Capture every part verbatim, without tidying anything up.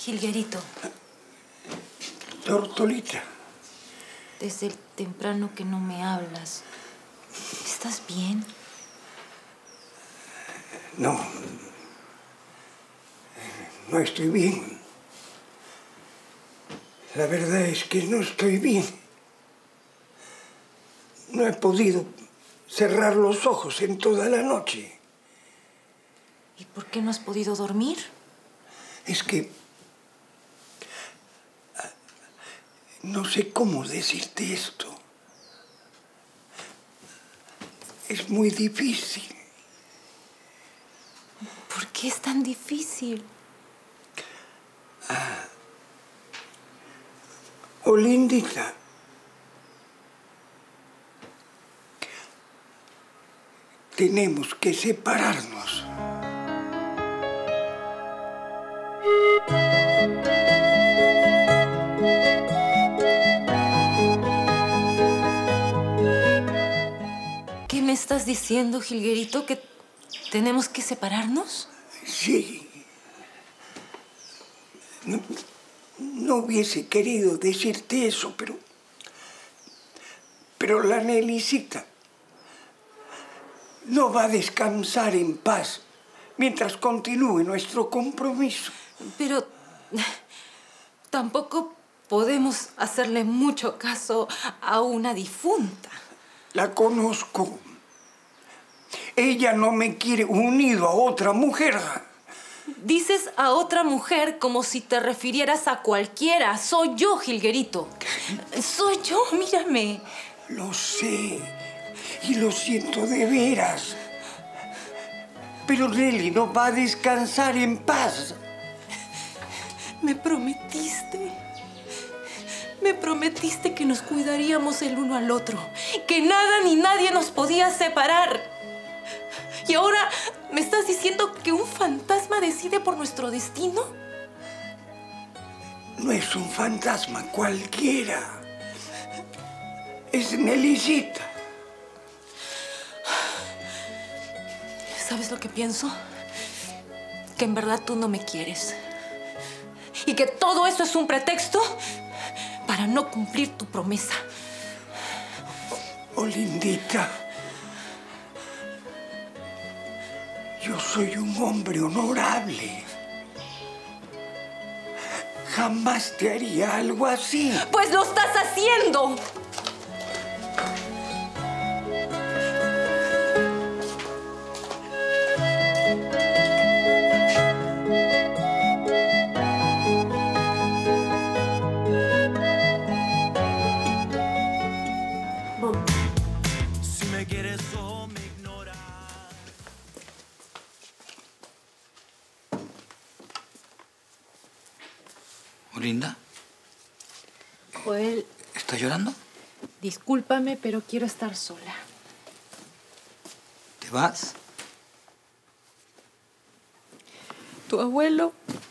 Jilguerito. Tortolita. Desde el temprano que no me hablas. ¿Estás bien? No. No estoy bien. La verdad es que no estoy bien. No he podido cerrar los ojos en toda la noche. ¿Y por qué no has podido dormir? Es que... no sé cómo decirte esto. Es muy difícil. ¿Por qué es tan difícil? Ah. Olindita. Tenemos que separarnos. ¿Qué me estás diciendo, Jilguerito? ¿Que tenemos que separarnos? Sí. No, no hubiese querido decirte eso, pero... Pero la Nelicita no va a descansar en paz mientras continúe nuestro compromiso. Pero tampoco podemos hacerle mucho caso a una difunta. La conozco. Ella no me quiere unido a otra mujer. Dices a otra mujer como si te refirieras a cualquiera. Soy yo, Jilguerito. Soy yo, mírame. Lo sé. Y lo siento de veras. Pero Nelly no va a descansar en paz. Me prometiste. Me prometiste que nos cuidaríamos el uno al otro. Que nada ni nadie nos podía separar. Y ahora me estás diciendo que un fantasma decide por nuestro destino. No es un fantasma cualquiera. Es Nelicita. ¿Sabes lo que pienso? Que en verdad tú no me quieres. Y que todo eso es un pretexto para no cumplir tu promesa. Olindita. Yo soy un hombre honorable. Jamás te haría algo así. ¡Pues lo estás haciendo! Si me quieres o me ignoras. Olinda. Joel, ¿Estás llorando? discúlpame, pero quiero estar sola. ¿Te vas? Tu abuelo...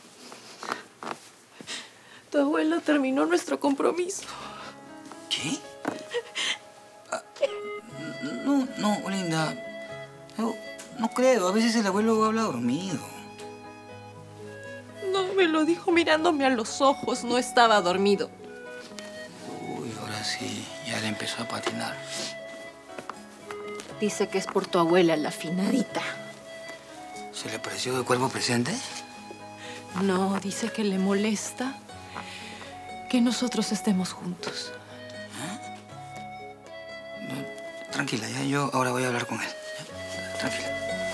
Tu abuelo terminó nuestro compromiso. ¿Qué? Ah, no, no, Olinda. No, no creo. A veces el abuelo habla dormido. No, me lo dijo mirándome a los ojos. No estaba dormido. Uy, ahora sí. Ya le empezó a patinar. Dice que es por tu abuela, la finadita. ¿Se le pareció de cuerpo presente? No, dice que le molesta que nosotros estemos juntos. ¿Eh? No, tranquila, ya yo ahora voy a hablar con él. ¿Ya? Tranquila.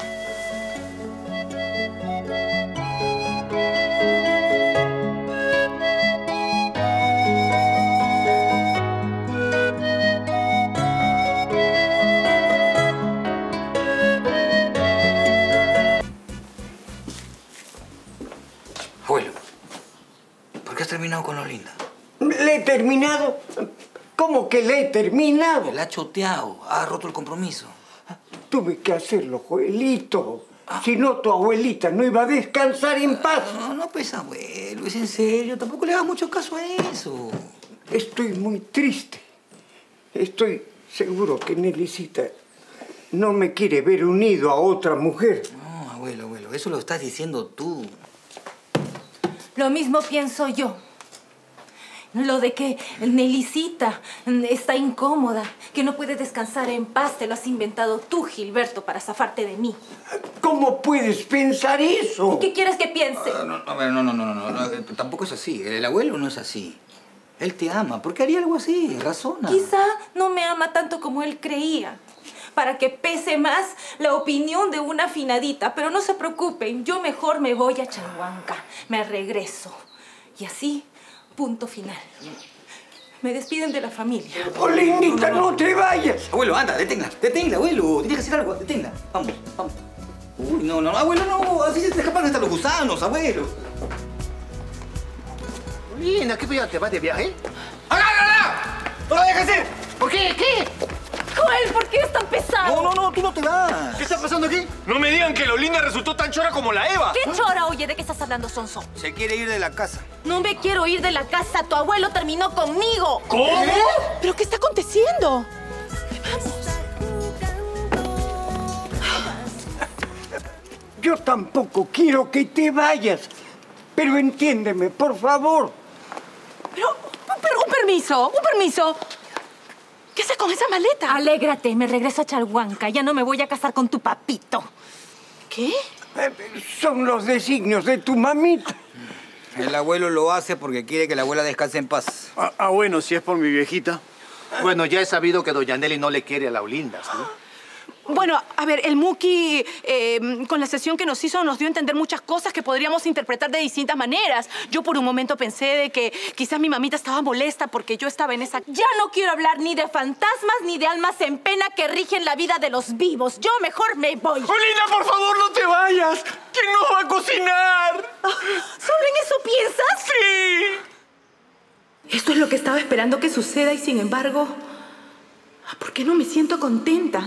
Abuelo, ¿por qué has terminado con Olinda? ¿Le he terminado? ¿Cómo que le he terminado? Le ha choteado, ha roto el compromiso. Tuve que hacerlo, Joelito. Ah. Si no, tu abuelita no iba a descansar en paz. No, no, pues, abuelo, es en serio. Tampoco le hagas mucho caso a eso. Estoy muy triste. Estoy seguro que Nelicita no me quiere ver unido a otra mujer. No, abuelo, abuelo, eso lo estás diciendo tú. Lo mismo pienso yo. Lo de que Nelicita está incómoda, que no puede descansar en paz, te lo has inventado tú, Gilberto, para zafarte de mí. ¿Cómo puedes pensar eso? ¿Qué quieres que piense? No, no, no, no, no, no, no, no, tampoco es así. El abuelo no es así. Él te ama. ¿Por qué haría algo así? Razona. Quizá no me ama tanto como él creía, para que pese más la opinión de una afinadita. Pero no se preocupen, yo mejor me voy a Chalhuanca, me regreso. Y así, punto final. Me despiden de la familia. Olindita, no te vayas. Abuelo, anda, deténla, deténla, abuelo. Tienes que hacer algo, deténla. Vamos, vamos. Uy, no, no, abuelo, no. Así se te escapan hasta los gusanos, abuelo. Linda, ¿qué ya te vas de viaje? ¡Agárrala! ¡No lo dejes hacer! ¿Por qué? ¿Qué? Joel, ¿por qué es tan pesado? No, no, no, tú no te vas. ¿Qué está pasando aquí? No me digan que la Olinda resultó tan chora como la Eva. ¿Qué chora, oye? ¿De qué estás hablando, Sonso? Se quiere ir de la casa. No me quiero ir de la casa. Tu abuelo terminó conmigo. ¿Cómo? ¿Pero qué está aconteciendo? Yo tampoco quiero que te vayas. Pero entiéndeme, por favor. Pero, pero un permiso, un permiso. ¿Qué haces con esa maleta? Alégrate, me regreso a Chalhuanca. Ya no me voy a casar con tu papito. ¿Qué? Eh, Son los designios de tu mamita. El abuelo lo hace porque quiere que la abuela descanse en paz. Ah, ah, bueno, si es por mi viejita. Bueno, ya he sabido que doña Nelly no le quiere a la Olinda, ¿sí? Bueno, a ver, el Muki, eh, con la sesión que nos hizo, nos dio a entender muchas cosas que podríamos interpretar de distintas maneras. Yo por un momento pensé de que quizás mi mamita estaba molesta porque yo estaba en esa... Ya no quiero hablar ni de fantasmas ni de almas en pena que rigen la vida de los vivos. Yo mejor me voy. Olinda, por favor, no te vayas. ¿Quién nos va a cocinar? ¿Solo en eso piensas? Sí. Esto es lo que estaba esperando que suceda y, sin embargo, ¿por qué no me siento contenta?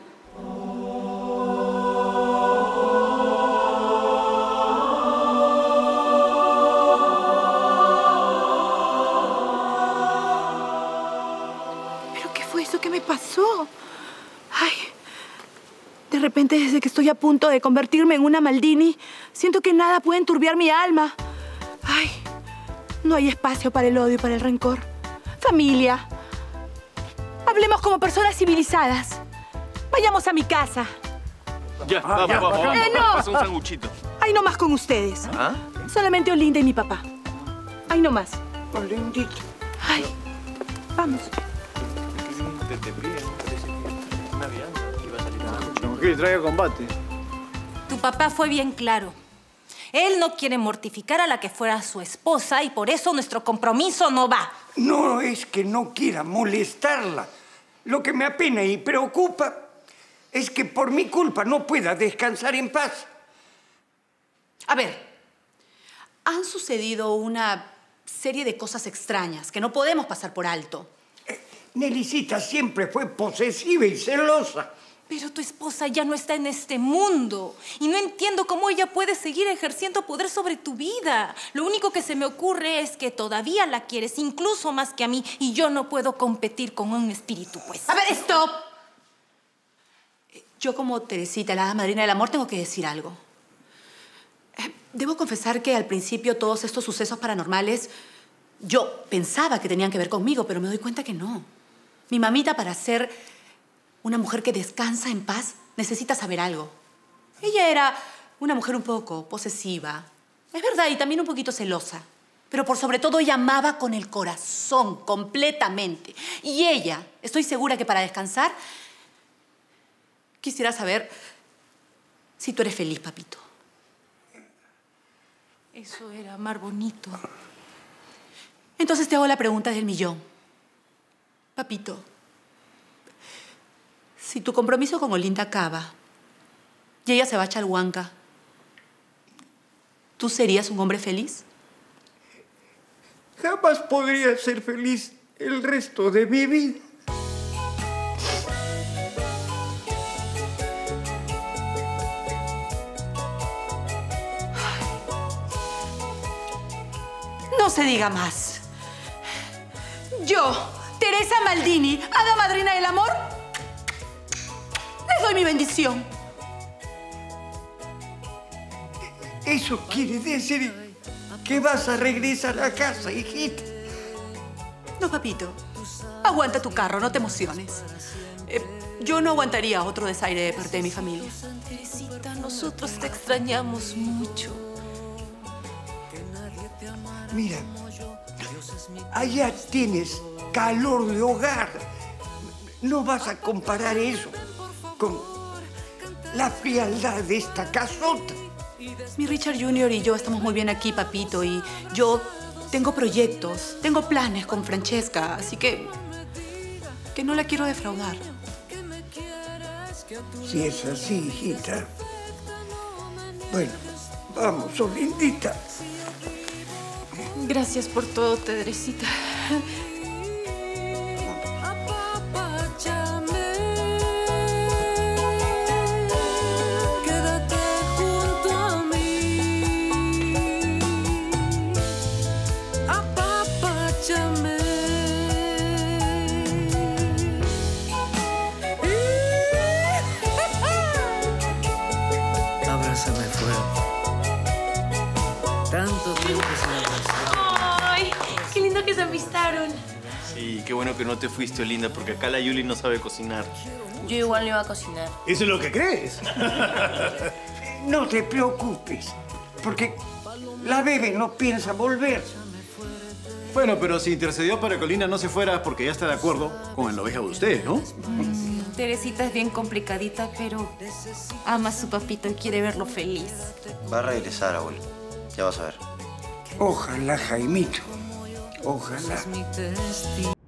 ¿Qué me pasó? Ay, de repente, desde que estoy a punto de convertirme en una Maldini, siento que nada puede enturbiar mi alma. Ay, no hay espacio para el odio y para el rencor. Familia, hablemos como personas civilizadas. Vayamos a mi casa. Ya, vamos, ya, vamos, vamos. Eh, no. Pasa un sanguchito. Ahí nomás con ustedes. ¿Ah? Solamente Olinda y mi papá. Ahí nomás. Olindita. Ay, vamos. ¿Qué trae a combate? Tu papá fue bien claro. Él no quiere mortificar a la que fuera su esposa y por eso nuestro compromiso no va. No es que no quiera molestarla. Lo que me apena y preocupa es que por mi culpa no pueda descansar en paz. A ver, han sucedido una serie de cosas extrañas que no podemos pasar por alto. Eh, Nelicita siempre fue posesiva y celosa. Pero tu esposa ya no está en este mundo y no entiendo cómo ella puede seguir ejerciendo poder sobre tu vida. Lo único que se me ocurre es que todavía la quieres, incluso más que a mí, y yo no puedo competir con un espíritu, pues. A ver, stop. Yo como Teresita, la hada madrina del amor, tengo que decir algo. Debo confesar que al principio todos estos sucesos paranormales yo pensaba que tenían que ver conmigo, pero me doy cuenta que no. Mi mamita, para ser una mujer que descansa en paz, necesita saber algo. Ella era una mujer un poco posesiva, es verdad, y también un poquito celosa. Pero por sobre todo ella amaba con el corazón, completamente. Y ella, estoy segura que para descansar, quisiera saber si tú eres feliz, papito. Eso era amar bonito. Entonces te hago la pregunta del millón. Papito, si tu compromiso con Olinda acaba y ella se va a Chalhuanca, ¿tú serías un hombre feliz? Jamás podría ser feliz el resto de mi vida. No se diga más. Yo, Teresa Maldini, hada madrina del amor, les doy mi bendición. Eso quiere decir que vas a regresar a casa, hijita. No, papito. Aguanta tu carro, no te emociones. Eh, yo no aguantaría otro desaire de parte de mi familia. Teresita, nosotros te extrañamos mucho. Mira, allá tienes calor de hogar. No vas a comparar eso con la frialdad de esta casota. Mi Richard junior y yo estamos muy bien aquí, papito, y yo tengo proyectos, tengo planes con Francesca, así que... que no la quiero defraudar. Si es así, hijita. Bueno, vamos, Olindita. Gracias por todo, Teresita. Abrázame fuerte. Tanto tiempo sin abrazar. ¡Ay! ¡Qué lindo que se amistaron! Sí, qué bueno que no te fuiste, Olinda, porque acá la Yuli no sabe cocinar. Yo igual no iba a cocinar. ¿Eso es lo que crees? No te preocupes, porque la bebé no piensa volver. Bueno, pero si intercedió para que Olinda no se fuera es porque ya está de acuerdo con el noviazgo de ustedes, ¿no? Mm, Teresita es bien complicadita, pero ama a su papito y quiere verlo feliz. Va a regresar, abuelo. Ya vas a ver. Ojalá, Jaimito. Ojalá.